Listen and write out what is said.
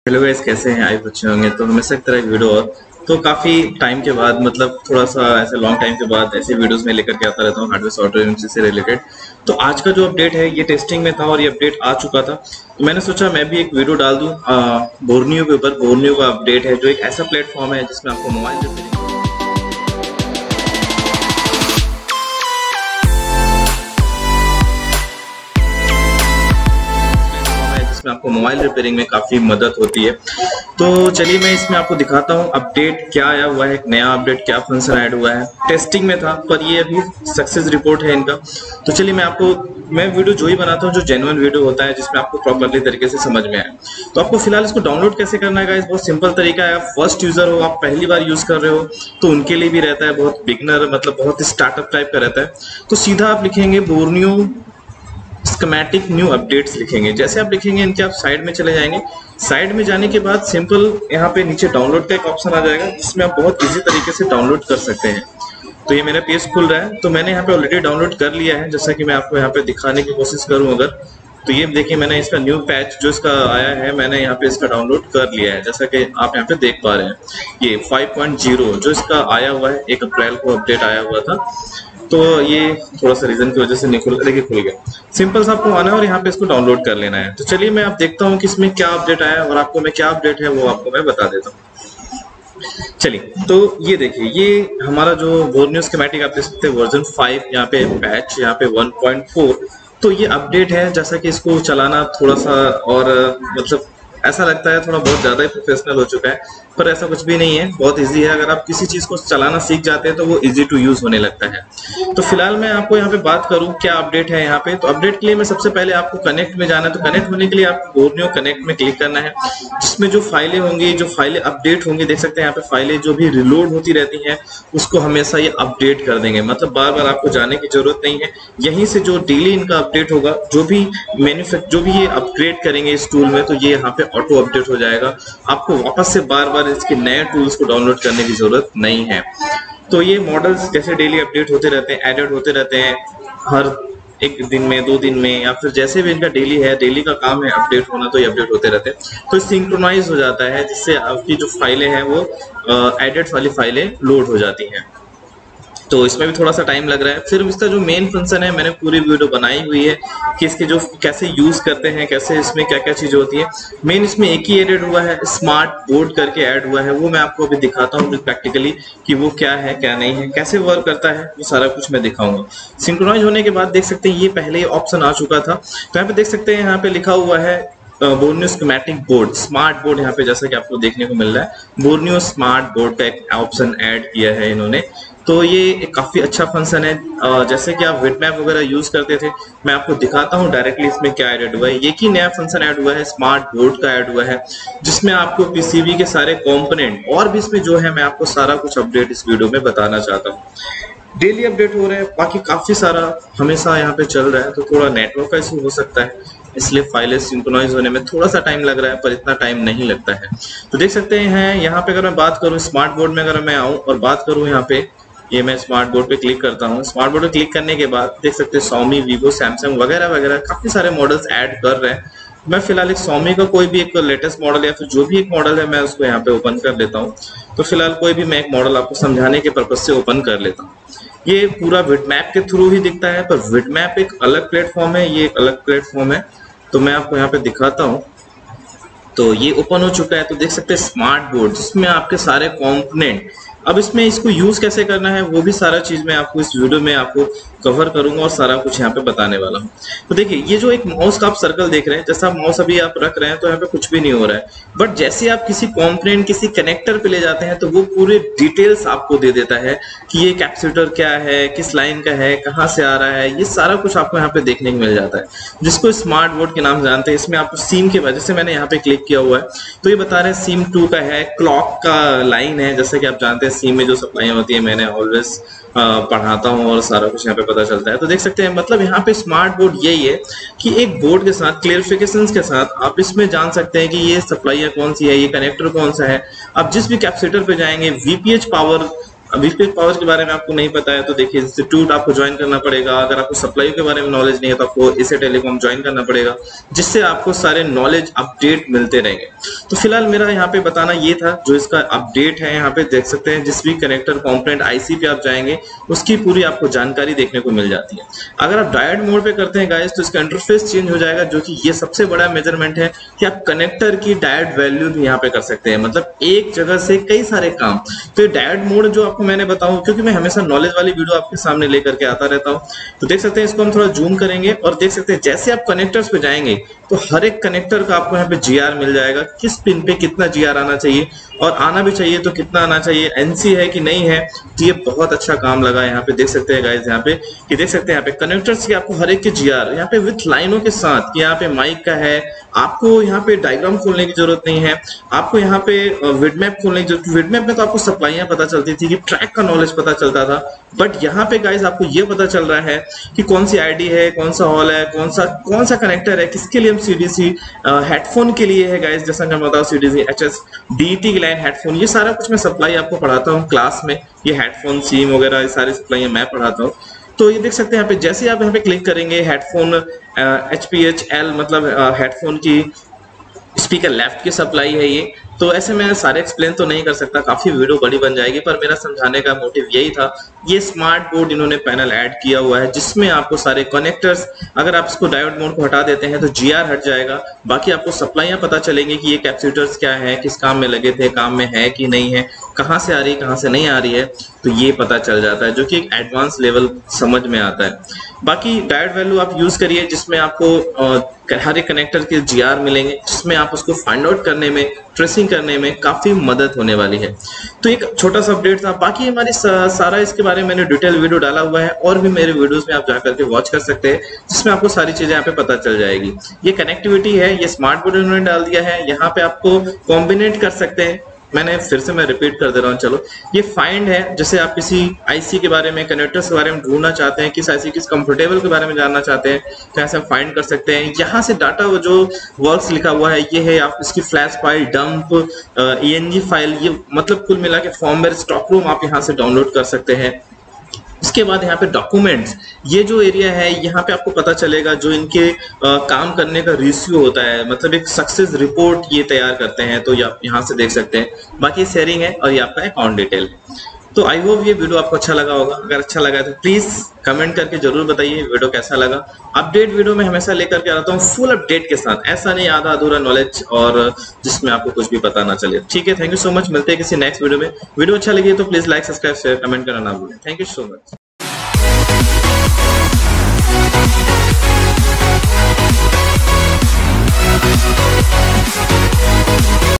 Hello guys, कैसे हैं? आप अच्छे होंगे। तो हमेशा की तरह एक वीडियो और तो काफ़ी टाइम के बाद, मतलब थोड़ा सा ऐसे लॉन्ग टाइम के बाद ऐसे वीडियोस में लेकर के आता रहता हूँ हार्डवेयर सॉफ्टवेयर से रिलेटेड। तो आज का जो अपडेट है ये टेस्टिंग में था और ये अपडेट आ चुका था, तो मैंने सोचा मैं भी एक वीडियो डाल दूँ बोर्नियो के ऊपर। बोर्नियो का अपडेट है जो एक ऐसा प्लेटफॉर्म है जिसमें आपको मोबाइल में आपको मोबाइल रिपेयरिंग में काफ़ी मदद होती है। तो चलिए मैं इसमें आपको दिखाता हूँ अपडेट क्या आया हुआ है, एक नया अपडेट क्या फंक्शन ऐड हुआ है। टेस्टिंग में था पर ये अभी सक्सेस रिपोर्ट है इनका। तो चलिए मैं वीडियो जो ही बनाता हूँ जो जेन्युइन वीडियो होता है जिसमें आपको प्रॉपरली तरीके से समझ में आए। तो आपको फिलहाल इसको डाउनलोड कैसे करना है गाइस, बहुत सिंपल तरीका है। आप फर्स्ट यूजर हो, आप पहली बार यूज कर रहे हो तो उनके लिए भी रहता है, बहुत बिगनर मतलब बहुत स्टार्टअप टाइप का रहता है। तो सीधा आप लिखेंगे बोर्नियो स्कीमेटिक न्यू अपडेट्स लिखेंगे। जैसे आप लिखेंगे इनके आप साइड में चले जाएंगे। साइड में जाने के बाद सिंपल यहाँ पे नीचे डाउनलोड का एक ऑप्शन आ जाएगा जिसमें आप बहुत इजी तरीके से डाउनलोड कर सकते हैं। तो ये मेरा पेज खुल रहा है, तो मैंने यहाँ पे ऑलरेडी डाउनलोड कर लिया है। जैसा कि मैं आपको यहाँ पे दिखाने की कोशिश करूँ अगर, तो ये देखिए मैंने इसका न्यू पैच जो इसका आया है मैंने यहाँ पे इसका डाउनलोड कर लिया है। जैसा कि आप यहाँ पे देख पा रहे हैं ये 5.0 जो इसका आया हुआ है, 1 अप्रैल को अपडेट आया हुआ था। तो ये थोड़ा सा रीजन की वजह से नहीं खुल गया। सिंपल सा आपको आना है और यहाँ पे इसको डाउनलोड कर लेना है। तो चलिए मैं आप देखता हूँ कि इसमें क्या अपडेट आया है और आपको मैं क्या अपडेट है वो आपको मैं बता देता हूँ। चलिए तो ये देखिए, ये हमारा जो बोर्नियो स्कीमेटिक आप देख सकते हैं वर्जन 5 यहाँ पे पैच यहाँ पे 1.4। तो ये अपडेट है। जैसा कि इसको चलाना थोड़ा सा और मतलब ऐसा लगता है थोड़ा बहुत ज़्यादा ही प्रोफेशनल हो चुका है, पर ऐसा कुछ भी नहीं है, बहुत इजी है। अगर आप किसी चीज़ को चलाना सीख जाते हैं तो वो इजी टू यूज़ होने लगता है। तो फिलहाल मैं आपको यहाँ पे बात करूँ क्या अपडेट है यहाँ पे। तो अपडेट के लिए मैं सबसे पहले आपको कनेक्ट में जाना है। तो कनेक्ट होने के लिए आपको बोर्नियो कनेक्ट में क्लिक करना है, जिसमें जो फाइलें होंगी, जो फाइलें अपडेट होंगी, देख सकते हैं यहाँ पे फाइलें जो भी रिलोड होती रहती हैं उसको हमेशा ये अपडेट कर देंगे। मतलब बार बार आपको जाने की जरूरत नहीं है। यहीं से जो डेली इनका अपडेट होगा, जो भी ये अपग्रेड करेंगे इस टूल में, तो ये यहाँ पे ऑटो अपडेट हो जाएगा। आपको वापस से बार बार इसके नए टूल्स को डाउनलोड करने की जरूरत नहीं है। तो ये मॉडल्स जैसे डेली अपडेट होते रहते हैं, एडेड होते रहते हैं हर एक दिन में, 2 दिन में, या फिर जैसे भी इनका डेली है, डेली का काम है अपडेट होना, तो ये अपडेट होते रहते हैं। तो सिंक्रोनाइज हो जाता है जिससे आपकी जो फाइलें हैं वो एडेड वाली फाइलें लोड हो जाती हैं। तो इसमें भी थोड़ा सा टाइम लग रहा है। फिर इसका जो मेन फंक्शन है मैंने पूरी वीडियो बनाई हुई है कि इसके जो कैसे यूज करते हैं, कैसे इसमें क्या क्या चीजें होती है। मेन इसमें एक ही एडेड हुआ है, स्मार्ट बोर्ड करके ऐड हुआ है। वो मैं आपको अभी दिखाता हूँ प्रैक्टिकली कि वो क्या है क्या नहीं है, कैसे वर्क करता है, वो सारा कुछ मैं दिखाऊंगा। सिंक्रोनाइज होने के बाद देख सकते हैं ये पहले ऑप्शन आ चुका था। तो यहाँ पे देख सकते हैं यहाँ पे लिखा हुआ है Borneo schematic board, smart board. यहाँ पे जैसा कि आपको देखने को मिल रहा है बोर्नियो स्मार्ट बोर्ड का एक ऑप्शन ऐड किया है इन्होंने। तो ये काफी अच्छा फंक्शन है। जैसे कि आप विटमैप वगैरह यूज करते थे, मैं आपको दिखाता हूँ डायरेक्टली इसमें क्या ऐड हुआ है। एक ही नया फंक्शन ऐड हुआ है, स्मार्ट बोर्ड का ऐड हुआ है, जिसमें आपको पीसीबी के सारे कंपोनेंट और भी इसमें जो है मैं आपको सारा कुछ अपडेट इस वीडियो में बताना चाहता हूँ। डेली अपडेट हो रहे हैं, बाकी काफी सारा हमेशा यहाँ पे चल रहा है। तो थोड़ा नेटवर्क का इशू हो सकता है, इसलिए फाइलें सिंक्रोनाइज होने में थोड़ा सा टाइम लग रहा है, पर इतना टाइम नहीं लगता है। तो देख सकते हैं यहाँ पे अगर मैं बात करूँ स्मार्ट बोर्ड में, अगर मैं आऊँ और बात करूँ यहाँ पे, ये मैं स्मार्ट बोर्ड पे क्लिक करता हूँ। स्मार्ट बोर्ड पे क्लिक करने के बाद देख सकते हैं Xiaomi, Vivo, Samsung वगैरह वगैरह काफी सारे मॉडल्स ऐड कर रहे हैं। मैं फिलहाल एक Xiaomi का कोई भी एक लेटेस्ट मॉडल या फिर जो भी एक मॉडल है मैं उसको यहाँ पे ओपन कर लेता हूँ। तो फिलहाल कोई भी मैं एक मॉडल आपको समझाने के पर्पज से ओपन कर लेता हूँ। ये पूरा विटमैप के थ्रू ही दिखता है, पर विटमैप एक अलग प्लेटफॉर्म है, ये एक अलग प्लेटफॉर्म है। तो मैं आपको यहाँ पे दिखाता हूँ। तो ये ओपन हो चुका है। तो देख सकते हैं स्मार्ट बोर्ड जिसमें आपके सारे कंपोनेंट, अब इसमें इसको यूज कैसे करना है वो भी सारा चीज मैं आपको इस वीडियो में आपको कवर करूंगा और सारा कुछ यहाँ पे बताने वाला हूँ। तो देखिए ये जो एक माउस का आप सर्कल देख रहे हैं, जैसा माउस अभी आप रख रहे हैं तो यहाँ पे कुछ भी नहीं हो रहा है, बट जैसे आप किसी कंपोनेंट किसी कनेक्टर पे ले जाते हैं तो वो पूरे डिटेल्स आपको दे देता है कि ये कैपेसिटर क्या है, किस लाइन का है, कहाँ से आ रहा है, ये सारा कुछ आपको यहाँ पे देखने को मिल जाता है, जिसको स्मार्ट बोर्ड के नाम जानते हैं। इसमें आपको सिम के वजह से मैंने यहाँ पे क्लिक किया हुआ है, तो ये बता रहे हैं सिम 2 का है, क्लॉक का लाइन है। जैसे कि आप जानते हैं सिम में जो सप्लाई होती है, मैंने ऑलवेज पढ़ाता हूँ और सारा कुछ यहाँ पे पता चलता है। तो देख सकते हैं मतलब यहाँ पे स्मार्ट बोर्ड यही है कि एक बोर्ड के साथ क्लियरिफिकेशंस के साथ आप इसमें जान सकते हैं कि ये सप्लाई कौन सी है, ये कनेक्टर कौन सा है। आप जिस भी कैपेसिटर पे जाएंगे VPH पावर वीपीएस पावर के बारे में आपको नहीं पता है तो देखिए इंस्टीट्यूट आपको ज्वाइन करना पड़ेगा। अगर आपको सप्लाई के बारे में नॉलेज नहीं है तो आपको इसे टेलीकॉम ज्वाइन करना पड़ेगा, जिससे आपको सारे नॉलेज अपडेट मिलते रहेंगे। तो फिलहाल मेरा यहाँ पे बताना ये था जो इसका अपडेट है। यहाँ पे देख सकते हैं जिस भी कनेक्टर कंपोनेंट आईसी पे आप जाएंगे उसकी पूरी आपको जानकारी देखने को मिल जाती है। अगर आप डायोड मोड पे करते हैं गाइस तो इसका इंटरफेस चेंज हो जाएगा, जो कि ये सबसे बड़ा मेजरमेंट है कि आप कनेक्टर की डायोड वैल्यू भी यहाँ पे कर सकते हैं, मतलब एक जगह से कई सारे काम। तो ये डायोड मोड जो आपको मैंने बताऊं, क्योंकि मैं हमेशा नॉलेज वाली वीडियो आपके सामने लेकर के आता रहता हूं, तो देख सकते हैं इसको हम थोड़ा जूम करेंगे और देख सकते हैं जैसे आप कनेक्टर्स पे जाएंगे तो हर एक कनेक्टर का आपको यहाँ पे जीआर मिल जाएगा, किस पिन पे कितना जीआर आना चाहिए और आना भी चाहिए तो कितना आना चाहिए, एनसी है कि नहीं है। तो ये बहुत अच्छा काम लगा। यहाँ पे देख सकते हैं गाइस, यहाँ पे कि देख सकते हैं यहाँ पे कनेक्टर्स के आपको हर एक के जीआर यहाँ पे विथ लाइनों के साथ, कि यहाँ पे माइक का है, आपको यहाँ पे डायग्राम खोलने की जरूरत नहीं है, आपको यहाँ पे विडमैप खोलने की जरूरत। विडमैप में तो आपको सप्लाइयां पता चलती थी कि ट्रैक का नॉलेज पता चलता था, बट यहाँ पे गाइस आपको ये पता चल रहा है कि कौन सी आईडी है, कौन सा हॉल है, कौन सा कनेक्टर है, किसके लिए हम सीडीसी हेडफोन के लिए है गाइस, जैसा कि मैं बताऊं सीडीसी एचएस डीटी की लाइन हेडफोन, ये सारा कुछ मैं सप्लाई आपको पढ़ाता हूँ क्लास में। ये हेडफोन सीम वगैरह ये सारी सप्लाई मैं पढ़ाता हूँ। तो ये देख सकते हैं यहाँ पे जैसे आप यहाँ पे क्लिक करेंगे हेडफोन HPHL मतलब हेडफोन की स्पीकर लेफ्ट की सप्लाई है ये। तो ऐसे मैं सारे एक्सप्लेन तो नहीं कर सकता, काफी वीडियो बड़ी बन जाएगी, पर मेरा समझाने का मोटिव यही था। ये स्मार्ट बोर्ड इन्होंने पैनल ऐड किया हुआ है जिसमें आपको सारे कनेक्टर्स, अगर आप इसको डायोड मोड को हटा देते हैं तो जीआर हट जाएगा, बाकी आपको सप्लाइयां पता चलेंगी कि ये कैपेसिटर्स क्या है, किस काम में लगे थे, काम में है कि नहीं है, कहाँ से आ रही है, कहाँ से नहीं आ रही है, तो ये पता चल जाता है, जो कि एक एडवांस लेवल समझ में आता है। बाकी डायोड वैल्यू आप यूज करिए जिसमें आपको हर एक कनेक्टर के जीआर मिलेंगे, जिसमें आप उसको फाइंड आउट करने में, ट्रेसिंग करने में काफी मदद होने वाली है। तो एक छोटा सा अपडेट था। बाकी हमारी सारा इसके बारे में मैंने डिटेल वीडियो डाला हुआ है और भी मेरे वीडियोस में आप जाकर के वॉच कर सकते हैं, जिसमें आपको सारी चीजें यहाँ पे पता चल जाएगी। ये कनेक्टिविटी है, ये स्मार्ट बोर्ड इन्होंने डाल दिया है, यहाँ पे आपको कॉम्बिनेट कर सकते हैं। मैंने फिर से मैं रिपीट कर दे रहा हूँ, चलो ये फाइंड है, जैसे आप किसी आईसी के बारे में, कनेक्टर्स के बारे में ढूंढना चाहते हैं, किस आईसी किस कंफर्टेबल के बारे में जानना चाहते हैं, तो ऐसे फाइंड कर सकते हैं। यहाँ से डाटा जो वर्क्स लिखा हुआ है ये है, आप इसकी flash file, dump, ENG file, ये मतलब कुल मिला के फॉर्मवेयर स्टॉक रूम आप यहाँ से डाउनलोड कर सकते हैं। इसके बाद यहाँ पे डॉक्यूमेंट्स, ये जो एरिया है यहाँ पे आपको पता चलेगा जो इनके काम करने का रेशियो होता है, मतलब एक सक्सेस रिपोर्ट ये तैयार करते हैं, तो आप यहाँ से देख सकते हैं। बाकी शेयरिंग है और ये आपका अकाउंट डिटेल है। तो आई होप ये वीडियो आपको अच्छा लगा होगा। अगर अच्छा लगा तो प्लीज कमेंट करके जरूर बताइए वीडियो कैसा लगा। अपडेट वीडियो में हमेशा लेकर के आता हूँ फुल अपडेट के साथ, ऐसा नहीं आधा अधूरा नॉलेज और जिसमें आपको कुछ भी पता ना चले। ठीक है, थैंक यू सो मच, मिलते हैं किसी नेक्स्ट वीडियो में। वीडियो अच्छा लगी तो please like, subscribe, share, comment करना ना भूलें। Thank you so much.